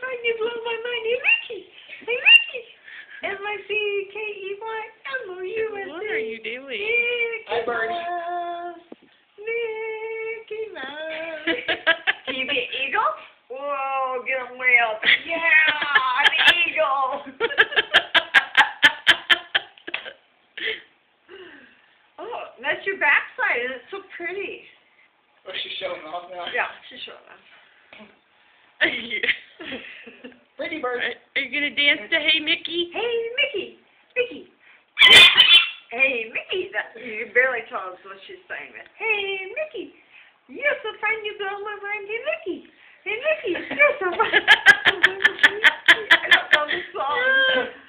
fun you blow my mind. Hey, Mickey. Hey, Mickey. M-I-C-K-E-Y-M-O-U-S-E. What are you doing? Mickey Hi, Bernie. Mouse. Mickey Mouse. Can you be an eagle? Whoa, get him way up. Yeah, I'm an eagle. Oh, that's your backside, and it's so pretty. Oh, she's showing off now. Yeah, she's showing us. Pretty bird. Are you gonna dance to Hey Mickey? Hey, Mickey. Mickey. Hey, Mickey. You can barely tell us what she's saying. Hey, Mickey. You're so fun, you blow my mind. Hey, Mickey. Hey, Mickey. You're so fun. I don't know the song.